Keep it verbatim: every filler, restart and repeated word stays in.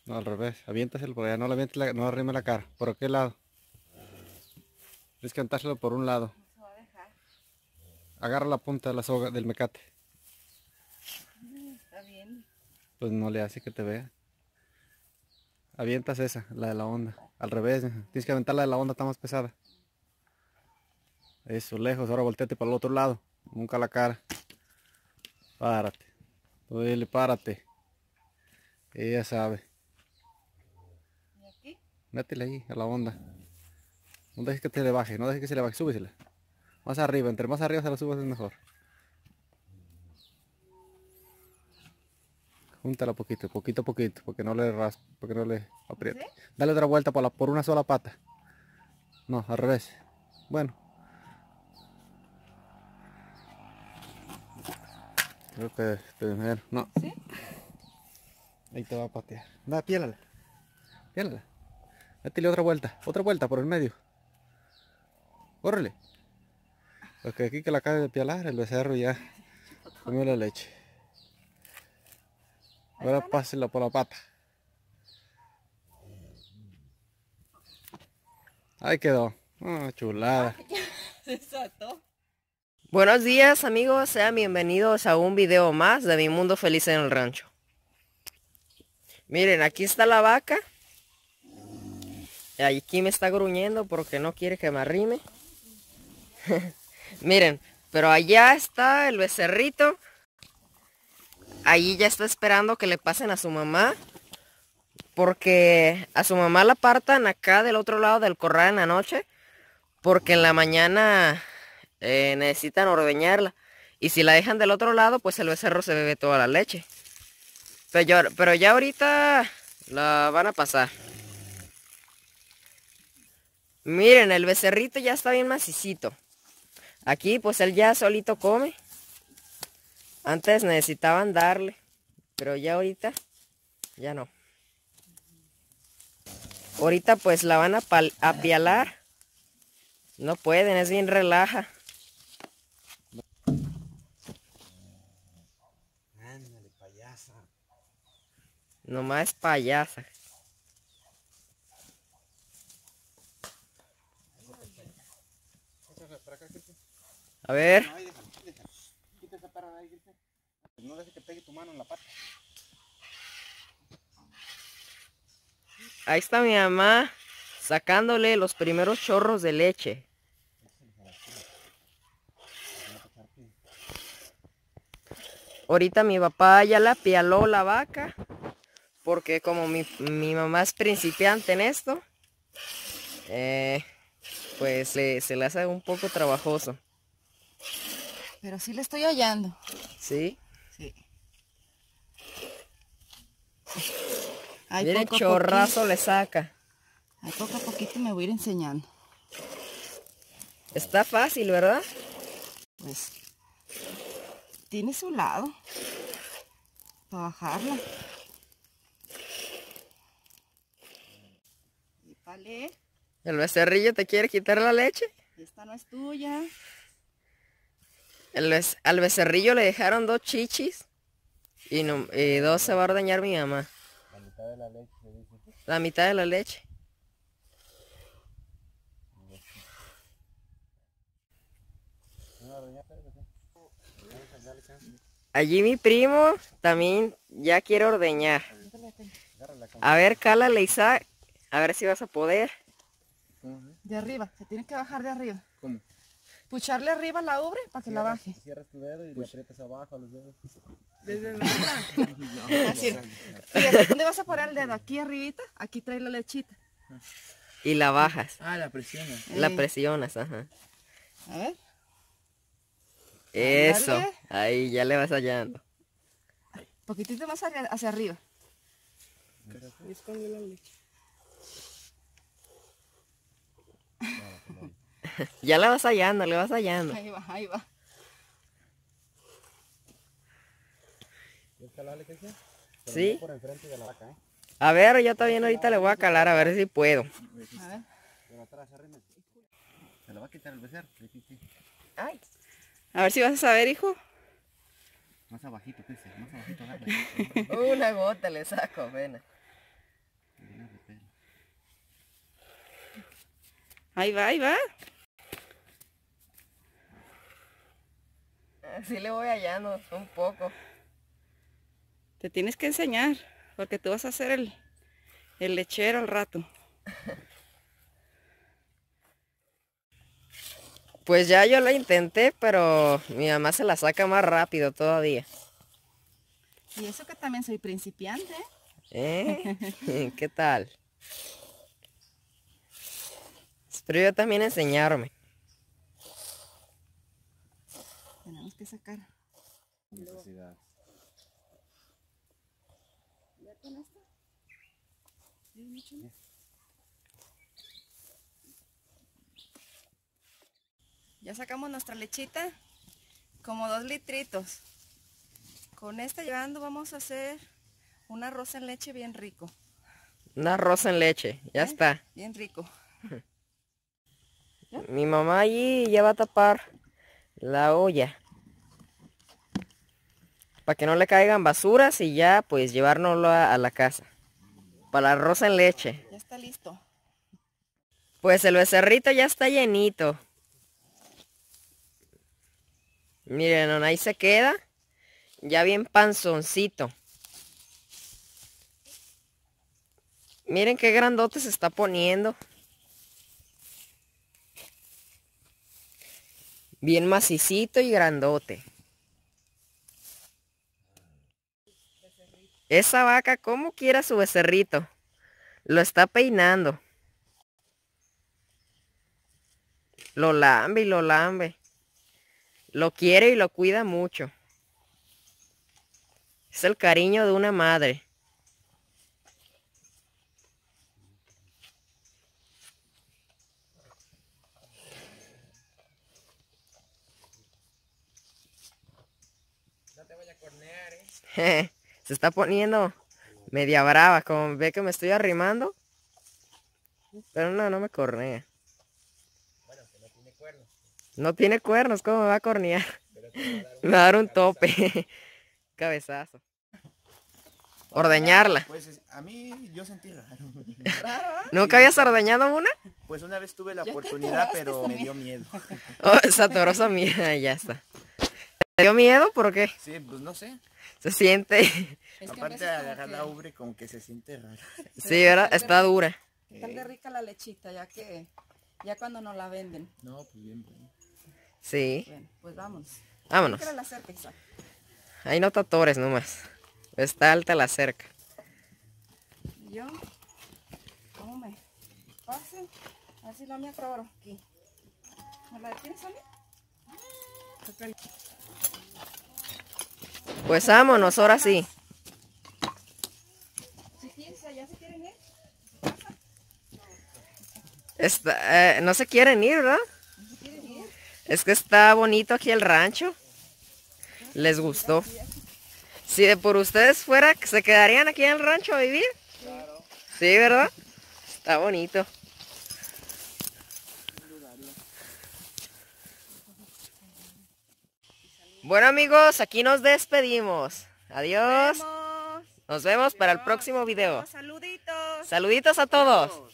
No, al revés. Aviéntaselo por allá. No le avientes la, no arrime la cara. ¿Por qué lado? Tienes que aventárselo por un lado. No se va a dejar. Agarra la punta de la soga del mecate. Mm, está bien. Pues no le hace que te vea. Avientas esa, la de la onda. Al revés. Tienes que aventar la de la onda, está más pesada. Eso, lejos. Ahora volteate para el otro lado. Nunca la cara. Párate. Tú dile, párate. Ella sabe. ¿Y aquí? Métele ahí, a la onda. No dejes que te le baje, no dejes que se le baje. Súbesela. Más arriba, entre más arriba se la subas es mejor. Júntala poquito, poquito a poquito, porque no le raspe, porque no le apriete. ¿Sí? Dale otra vuelta por, la, por una sola pata. No, al revés. Bueno. Creo que primero. No. ¿Sí? Ahí te va a patear. Va, piélala. Piélala. Métele otra vuelta. Otra vuelta por el medio. Córrele. Porque aquí que la acabe de pialar, el becerro ya comió la leche. Ahora pásela por la pata. Ahí quedó. Ah, chulada. Se saltó. Buenos días amigos, sean bienvenidos a un video más de Mi Mundo Feliz en el Rancho. Miren, aquí está la vaca. Y aquí me está gruñendo porque no quiere que me arrime. Miren, pero allá está el becerrito. Allí ya está esperando que le pasen a su mamá. Porque a su mamá la apartan acá del otro lado del corral en la noche. Porque en la mañana eh, necesitan ordeñarla. Y si la dejan del otro lado, pues el becerro se bebe toda la leche. Pero, yo, pero ya ahorita la van a pasar. Miren, el becerrito ya está bien macicito. Aquí pues él ya solito come. Antes necesitaban darle, pero ya ahorita, ya no. Ahorita pues la van a apialar. No pueden, es bien relaja. Ándale, payasa. Nomás es payasa. A ver. No, ahí déjalo, déjalo. Quita esa perra de ahí, Cristian. No dejes que pegue tu mano en la pata. Ahí está mi mamá sacándole los primeros chorros de leche. Ahorita mi papá ya la apialó la vaca. Porque como mi, mi mamá es principiante en esto, eh, pues se, se le hace un poco trabajoso. Pero sí le estoy hallando. ¿Sí? Sí. Ay, Miren, poco a chorrazo poquito. le saca. Ay, poco a poquito me voy a ir enseñando. Está fácil, ¿verdad? Pues tiene su lado para bajarla. Y vale, El becerrillo te quiere quitar la leche. esta no es tuya. El bec- al becerrillo le dejaron dos chichis y, no, y dos se va a ordeñar mi mamá. La mitad de la leche se dice. La mitad de la leche. Allí mi primo también ya quiere ordeñar. A ver, cálale, Isaac. A ver si vas a poder. De arriba, se tiene que bajar de arriba. ¿Cómo? Pucharle arriba la ubre para que la baje. Cierras tu dedo y le aprietas abajo a los dedos. Desde Así. Fíjate, ¿dónde vas a poner el dedo? Aquí arribita, aquí trae la lechita. Y la bajas. Ah, la presiona. La Eh, presionas, ajá. A ver. Eso. Ándale. Ahí ya le vas hallando. Poquitito más hacia, hacia arriba. Ya la vas hallando, le vas hallando. Ahí va, ahí va. Sí. Por enfrente de la vaca, ¿eh? A ver, yo también ahorita le voy a calar a ver si puedo. A ver. Por atrás, arriba. Se la va a quitar el becerro. Sí, sí, sí. Ay. A ver si vas a saber, hijo. Más abajito, Cristian. Más abajito, agarra. Una gota le saco, apenas. Ahí va, ahí va. Así le voy hallando un poco. Te tienes que enseñar, porque tú vas a hacer el, el lechero al rato. Pues ya yo lo intenté, pero mi mamá se la saca más rápido todavía. Y eso que también soy principiante. ¿Eh? ¿Qué tal? Espero yo también enseñarme. Tenemos que sacar. Necesidad. ¿Ya con esto? ¿Sí, mucho más? Ya sacamos nuestra lechita, como dos litritos. Con esta llegando vamos a hacer un arroz en leche bien rico. Un arroz en leche, ya ¿Eh? está. Bien rico. Mi mamá allí ya va a tapar la olla. Para que no le caigan basuras y ya pues llevárnoslo a, a la casa. Para el arroz en leche. Ya está listo. Pues el becerrito ya está llenito. Miren, ahí se queda. Ya bien panzoncito. Miren qué grandote se está poniendo. Bien macicito y grandote. Esa vaca como quiera su becerrito. Lo está peinando. Lo lambe y lo lambe. Lo quiere y lo cuida mucho. Es el cariño de una madre. No te voy a cornear, ¿eh? Se está poniendo media brava, como ve que me estoy arrimando. Pero no, no me cornea. Bueno, que no tiene cuernos. No tiene cuernos, ¿cómo me va a cornear? Me va a dar un tope. Cabezazo. Ordeñarla. Pues a mí yo sentí raro. ¿Nunca habías ordeñado una? Pues una vez tuve la oportunidad, pero me dio miedo. Oh, esa torosa mía, ya está. ¿Te dio miedo? ¿Por qué? Sí, pues no sé. Se siente. Es que a Aparte veces de como agarrar que la ubre, como que se siente raro. Sí, ¿verdad? Está dura. Está de rica la lechita, ya que ya cuando nos la venden. No, pues bien, bueno. Sí. Bueno, pues vamos. Vámonos. ¿Qué la cerca, Isaac? Ahí no te atores nomás. Está alta la cerca. Y yo, ¿cómo me pasen? A ver si la mía acabó aquí. ¿Me la detienes a mí? Pues vámonos, ahora sí. Chiquillos, ¿ya se quieren ir? Está, eh, no se quieren ir, ¿verdad? ¿No se quieren ir? Es que está bonito aquí el rancho. Les gustó. Si de por ustedes fuera, ¿se quedarían aquí en el rancho a vivir? Claro. Sí, ¿verdad? Está bonito. Bueno amigos, aquí nos despedimos. Adiós. Vamos. Nos vemos para el próximo video. Saluditos. Saluditos a todos.